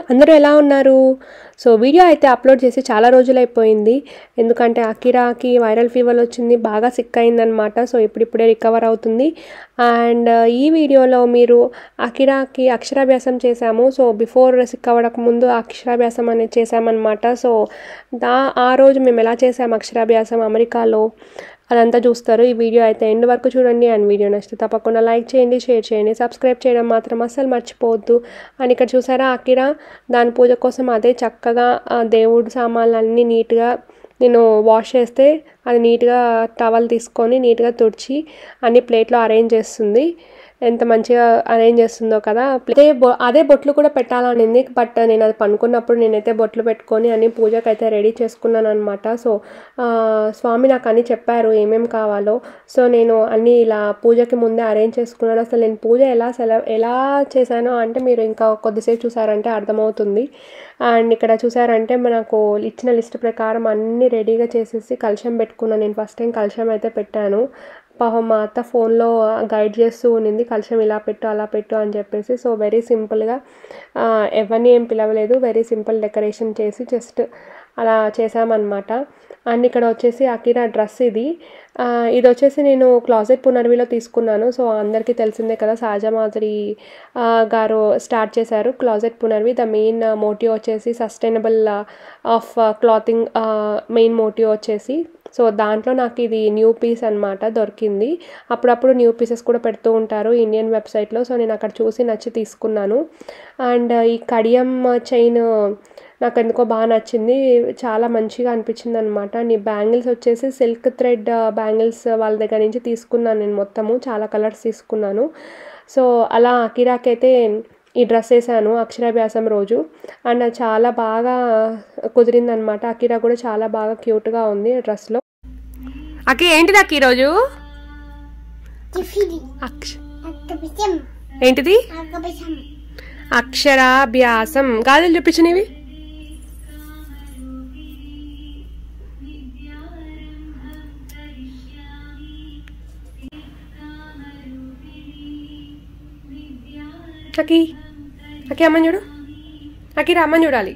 అందరూ ఎలా ఉన్నారు? సో వీడియో అయితే అప్లోడ్ చేసి చాలా రోజులైపోయింది. ఎందుకంటే అకిరాకి వైరల్ ఫీవర్ వచ్చింది, బాగా సిక్ అయిందనమాట. సో ఇప్పుడిప్పుడే రికవర్ అవుతుంది. అండ్ ఈ వీడియోలో మీరు అకిరాకి అక్షరాభ్యాసం చేశాము. సో బిఫోర్ సిక్ అవ్వడానికి ముందు అక్షరాభ్యాసం అనేది చేశామన్నమాట. సో ఆ రోజు మేము ఎలా చేసాము అక్షరాభ్యాసం అమెరికాలో అదంతా చూస్తారు. ఈ వీడియో అయితే ఎండ్ వరకు చూడండి. అండ్ వీడియో నచ్చితే తప్పకుండా లైక్ చేయండి, షేర్ చేయండి, సబ్స్క్రైబ్ చేయడం మాత్రం అస్సలు మర్చిపోవద్దు. అండ్ ఇక్కడ చూసారా అకిరా దాని పూజ కోసం అదే చక్కగా దేవుడు సామాన్లన్నీ నీట్గా నేను వాష్ చేస్తే అది నీట్గా టవల్ తీసుకొని నీట్గా తుడిచి అన్ని ప్లేట్లో అరేంజ్ చేస్తుంది. ఎంత మంచిగా అరేంజ్ చేస్తుందో కదా. అదే బొట్లు కూడా పెట్టాలనింది, బట్ నేను అది పనుకున్నప్పుడు నేనైతే బొట్లు పెట్టుకొని అన్ని పూజకు అయితే రెడీ చేసుకున్నాను అనమాట. సో స్వామి నాకు అన్నీ చెప్పారు ఏమేమి కావాలో. సో నేను అన్నీ ఇలా పూజకి ముందే అరేంజ్ చేసుకున్నాను. అసలు నేను పూజ ఎలా చేశానో అంటే మీరు ఇంకా కొద్దిసేపు చూసారంటే అర్థమవుతుంది. అండ్ ఇక్కడ చూసారంటే మనకు ఇచ్చిన లిస్ట్ ప్రకారం అన్నీ రెడీగా చేసేసి కలశం పెట్టుకున్నాను. నేను ఫస్ట్ టైం కలశం అయితే పెట్టాను. పాపం మా అత్త ఫోన్లో గైడ్ చేస్తూ ఉన్నింది, కలశం ఇలా పెట్టు అలా పెట్టు అని చెప్పేసి. సో వెరీ సింపుల్గా ఎవరిని ఏం పిలవలేదు, వెరీ సింపుల్ డెకరేషన్ చేసి జస్ట్ అలా చేసామన్నమాట. అండ్ ఇక్కడ వచ్చేసి అకిరా డ్రెస్ ఇది వచ్చేసి నేను క్లాజెట్ పునర్విలో తీసుకున్నాను. సో అందరికీ తెలిసిందే కదా, సహజమాధురి గారు స్టార్ట్ చేశారు క్లాజెట్ పునర్వి. ద మెయిన్ మోటివ్ వచ్చేసి sustainable of clothing main motive వచ్చేసి. సో దాంట్లో నాకు ఇది న్యూ పీస్ అనమాట దొరికింది. అప్పుడప్పుడు న్యూ పీసెస్ కూడా పెడుతూ ఉంటారు ఇండియన్ వెబ్సైట్లో. సో నేను అక్కడ చూసి నచ్చి తీసుకున్నాను. అండ్ ఈ కడియం చైన్ నాకు ఎందుకో బాగా నచ్చింది, చాలా మంచిగా అనిపించింది అనమాట. అండ్ ఈ బ్యాంగిల్స్ వచ్చేసి సిల్క్ థ్రెడ్ బ్యాంగిల్స్ వాళ్ళ దగ్గర నుంచి తీసుకున్నాను నేను మొత్తము, చాలా కలర్స్ తీసుకున్నాను. సో అలా అకిరాకి అయితే ఈ డ్రెస్ వేసాను అక్షరాభ్యాసం రోజు. అండ్ అది చాలా బాగా కుదిరిందనమాట. అకిరా కూడా చాలా బాగా క్యూట్గా ఉంది డ్రెస్లో. అకి ఏంటిది అక్క ఈరోజు? ఏంటిది? అక్షరాభ్యాసం. గాజులు చూపించినవి అకి అకి అమ్మని చూడు, అకిరా అమ్మని చూడాలి.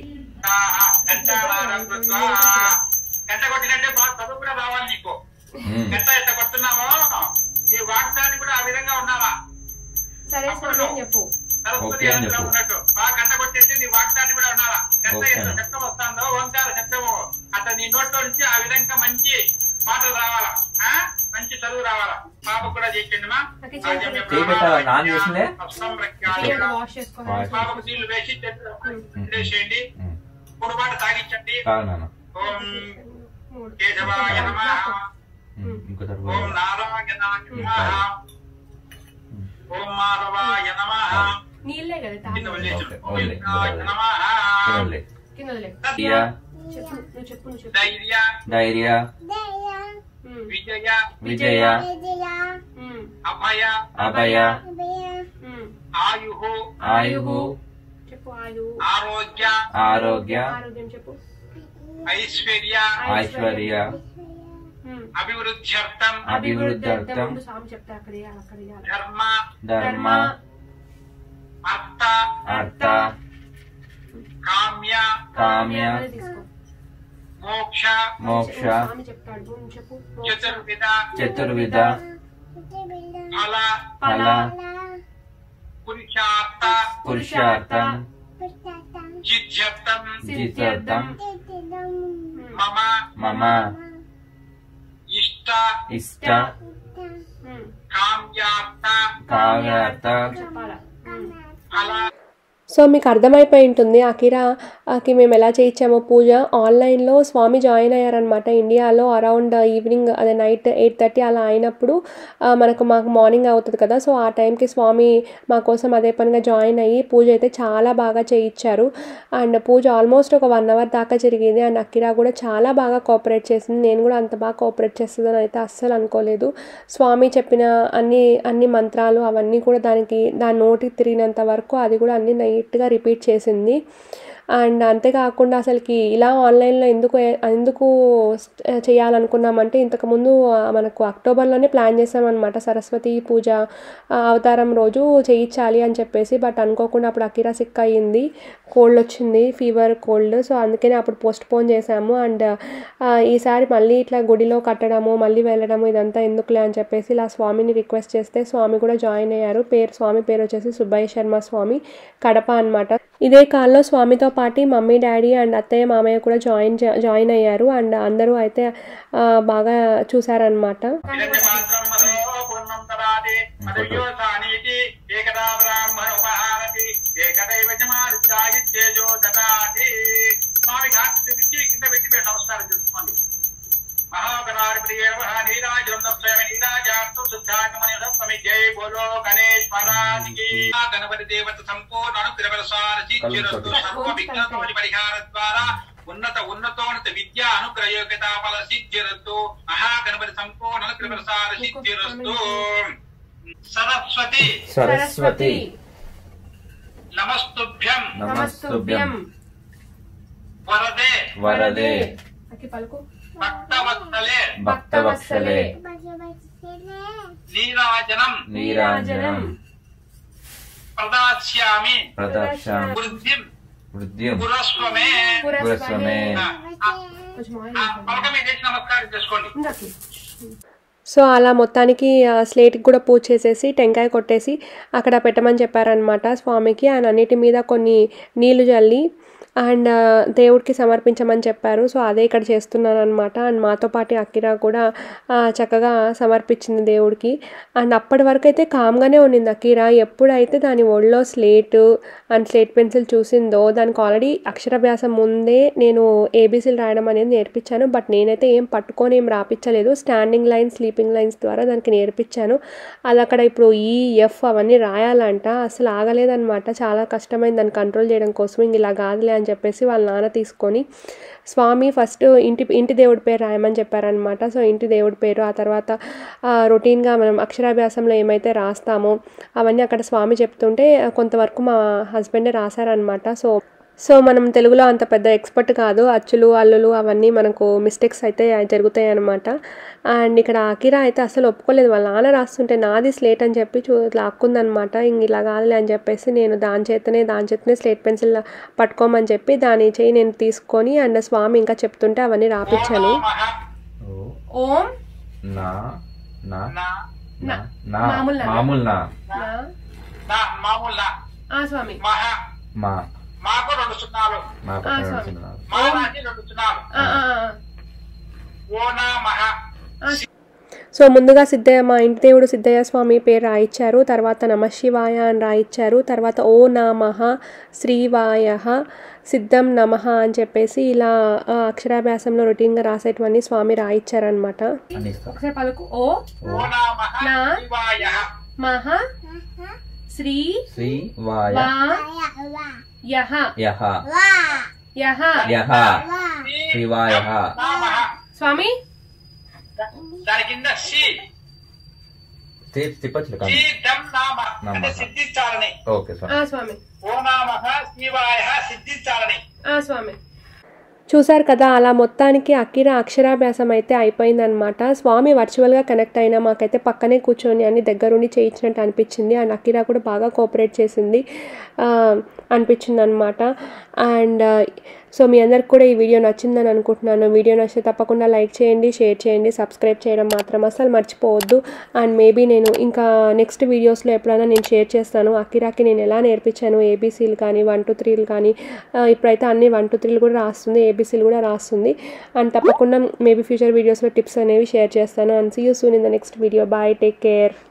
చెప్పు అట్లా నీ నోట్లో నుంచి ఆ విధంగా మంచి మాటలు రావాలా, మంచి చదువు రావాలా. పాప కూడా చేయండి మా పాపకు నీళ్లు వేసి చేయండి, పొరపాటు తాగించండి. ఓం కేశవాయ నమః, ఓం నారాయణాయ నమః, ఓం మాధవాయ నమః. ధైర్య విజయ విజయ అభయ అభయ ఆయు ఆయు ఆరోగ్య ఆరోగ్య ఐశ్వర్య ఐశ్వర్య అభివృద్ధ్యర్థం అభివృద్ధ్యర్థం ధర్మ ధర్మ అర్థ అర్థ కామ్య కామ్య మోక్ష మోక్ష చతుర్విధ చతుర్విధ ఫల ఫల పురుషార్థ పురుషార్థం జిత్యర్థం జిత్యర్థం మమ మమ ఇష్ట ఇష్ట కామ్యార్థ కామ్యార్థ ఫల. సో మీకు అర్థమైపోయి ఉంటుంది అకిరాకి మేము ఎలా చేయించామో పూజ. ఆన్లైన్లో స్వామి జాయిన్ అయ్యారనమాట ఇండియాలో అరౌండ్ ఈవినింగ్, అదే నైట్ 8:30 అలా అయినప్పుడు మాకు మార్నింగ్ అవుతుంది కదా. సో ఆ టైంకి స్వామి మా కోసం అదే పనిగా జాయిన్ అయ్యి పూజ అయితే చాలా బాగా చేయించారు. అండ్ పూజ ఆల్మోస్ట్ ఒక 1 అవర్ దాకా జరిగింది. అండ్ అకిరా కూడా చాలా బాగా కోఆపరేట్ చేసింది. నేను కూడా అంత బాగా కోఆపరేట్ చేస్తుందని అయితే అస్సలు అనుకోలేదు. స్వామి చెప్పిన అన్ని మంత్రాలు అవన్నీ కూడా దాని నోటికి తిరిగినంత వరకు అది కూడా అన్ని నీట్గా రిపీట్ చేసింది. అండ్ అంతేకాకుండా అసలుకి ఇలా ఆన్లైన్లో ఎందుకు చేయాలనుకున్నామంటే ఇంతకుముందు మనకు అక్టోబర్లోనే ప్లాన్ చేసామన్నమాట సరస్వతి పూజ అవతారం రోజు చేయించాలి అని చెప్పేసి. బట్ అనుకోకుండా అప్పుడు అకిరా సిక్ అయ్యింది, కోల్డ్ వచ్చింది, ఫీవర్ కోల్డ్. సో అందుకనే అప్పుడు పోస్ట్పోన్ చేసాము. అండ్ ఈసారి మళ్ళీ ఇట్లా గుడిలో కట్టడము మళ్ళీ వెళ్ళడము ఇదంతా ఎందుకులే అని చెప్పేసి ఇలా స్వామిని రిక్వెస్ట్ చేస్తే స్వామి కూడా జాయిన్ అయ్యారు. స్వామి పేరు వచ్చేసి సుబ్బయ్య శర్మ స్వామి, కడప అనమాట. ఇదే కాల్లో స్వామితో పాటు మమ్మీ డాడీ అండ్ అత్తయ్య మామయ్య కూడా జాయిన్ అయ్యారు. అండ్ అందరూ అయితే బాగా చూసారనమాట. నమస్కారం చేసుకోండి. महागणाधिपति नमः नीराजं स्वयं नीराजान्तु शुद्धात्मनि नमः जय बोलो गणेश महाराज की। गणपति देवत संपूर्ण अनुग्रहवशाल सिद्धिरस्तु सर्व विघ्नोपरि परिहार द्वारा उन्नतोन्नत विद्या अनुग्रह योग्यता फल सिद्धिरस्तु। महागणपति संपूर्ण अनुग्रहवशाल सिद्धिरस्तु। सरस्वती सरस्वती नमस्तुभ्यं नमस्तुभ्यं वरदे वरदे भक्तवत्सले भक्तवत्सले नीराजनं नीराजनं प्रदास्यामि प्रदास्यामि वृद्धिं वृद्धिं पुरस्व मे। पुरस्व मे నమస్కారం చేసుకోండి. సో అలా మొత్తానికి స్లేట్కి కూడా పూజ చేసేసి టెంకాయ కొట్టేసి అక్కడ పెట్టమని చెప్పారనమాట స్వామికి. ఆయన అన్నిటి మీద కొన్ని నీళ్లు జల్లి అండ్ దేవుడికి సమర్పించమని చెప్పారు. సో అదే ఇక్కడ చేస్తున్నాను అనమాట. అండ్ మాతో పాటు అకిరా కూడా చక్కగా సమర్పించింది దేవుడికి. అండ్ అప్పటి వరకు అయితే కామ్గానే ఉన్నింది అకిరా. ఎప్పుడైతే దాని ఒళ్ళో స్లేట్ పెన్సిల్ చూసిందో దానికి ఆల్రెడీ అక్షరాభ్యాసం ముందే నేను ఏబీసీలు రాయడం అనేది నేర్పించాను. బట్ నేనైతే ఏం పట్టుకొని ఏం రాపించలేదు, స్టాండింగ్ లైన్స్ స్లీపింగ్ లైన్స్ ద్వారా దానికి నేర్పించాను. అది అక్కడ ఇప్పుడు ఎఫ్ అవన్నీ రాయాలంట, అసలు ఆగలేదన్నమాట. చాలా కష్టమైంది దాన్ని కంట్రోల్ చేయడం కోసం. ఇంక ఇలా కాదులే అని చెప్పేసి వాళ్ళ నాన్న తీసుకొని స్వామి ఫస్ట్ ఇంటి దేవుడి పేరు రాయమని చెప్పారనమాట. సో ఇంటి దేవుడి పేరు, ఆ తర్వాత రొటీన్గా మనం అక్షరాభ్యాసంలో ఏమైతే రాస్తామో అవన్నీ అక్కడ స్వామి చెప్తుంటే కొంతవరకు మా హస్బెండే రాశారనమాట. సో మనం తెలుగులో అంత పెద్ద ఎక్స్పర్ట్ కాదు, అచ్చులు అల్లులు అవన్నీ మనకు మిస్టేక్స్ అయితే జరుగుతాయి అనమాట. అండ్ ఇక్కడ అకిరా అయితే అసలు ఒప్పుకోలేదు. వాళ్ళ నాన్న రాస్తుంటే నాది స్లేట్ అని చెప్పి లాక్కుందనమాట. ఇంక ఇలా కాదులే అని చెప్పేసి నేను దాని చేతనే స్లేట్ పెన్సిల్ పట్టుకోమని చెప్పి దాని చేయి నేను తీసుకొని అండ్ స్వామి ఇంకా చెప్తుంటే అవన్నీ రాపించాను. ఓం నా నా నా నా మామూలు నా నా మామూలు ఆ స్వామి మా మాకు 2 సున్నాలు మాకు ఆ, 2 స్వామి. సున్నాలు మానాకి 2 సున్నాలు ఓ నా మహా. సో ముందుగా సిద్ధయ్య మా ఇంటి దేవుడు సిద్ధయ్య స్వామి పేరు రాయించారు. తర్వాత నమశివాయ అని రాయించారు. తర్వాత ఓ నమః శ్రీవాయ సిద్ధం నమః అని చెప్పేసి ఇలా అక్షరాభ్యాసంలో రొటీన్గా రాసేటివన్నీ స్వామి రాయించారనమాట. ఒకసారి పలుకు. ఓ ఓ నా మహా నా శివాయ మహ శ్రీ శ్రీవాయ యహ యహ యహ యహ శివాయ నా మహా. స్వామి దాని కింద సి తిప్పచ్చు సి దం నామ అంటే సిద్ధించాలని. ఓకే స్వామి. స్వామి ఓ నామః శివాయ సిద్ధించాలని. స్వామి చూసారు కదా, అలా మొత్తానికి అకిరా అక్షరాభ్యాసం అయితే అయిపోయిందనమాట. స్వామి వర్చువల్గా కనెక్ట్ అయినా మాకైతే పక్కనే కూర్చొని అన్ని దగ్గరుండి చేయించినట్టు అనిపించింది. అండ్ అకిరా కూడా బాగా కోఆపరేట్ చేసింది అనిపించింది అనమాట. అండ్ సో మీ అందరికి కూడా ఈ వీడియో నచ్చిందని అనుకుంటున్నాను. వీడియో నచ్చితే తప్పకుండా లైక్ చేయండి, షేర్ చేయండి, సబ్స్క్రైబ్ చేయడం మాత్రం అసలు మర్చిపోవద్దు. అండ్ మేబీ నేను ఇంకా నెక్స్ట్ వీడియోస్లో ఎప్పుడైనా నేను షేర్ చేస్తాను అకిరాకి నేను ఎలా నేర్పించాను, ఏబీసీలు కానీ 1 2 3లు కానీ. ఇప్పుడైతే అన్ని 1 2 3లు కూడా రాస్తుంది, ఏబీసీలు కూడా రాస్తుంది. అండ్ తప్పకుండా మేబీ ఫ్యూచర్ వీడియోస్లో టిప్స్ అనేవి షేర్ చేస్తాను. And see you soon in the next video. Bye, take care.